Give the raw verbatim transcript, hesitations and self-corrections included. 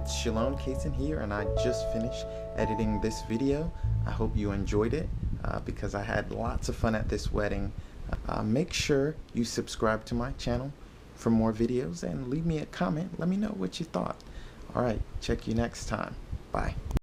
it's Shalone Cason here, and I just finished editing this video. I hope you enjoyed it uh, because I had lots of fun at this wedding. Uh, make sure you subscribe to my channel for more videos and leave me a comment. Let me know what you thought. All right, check you next time. Bye.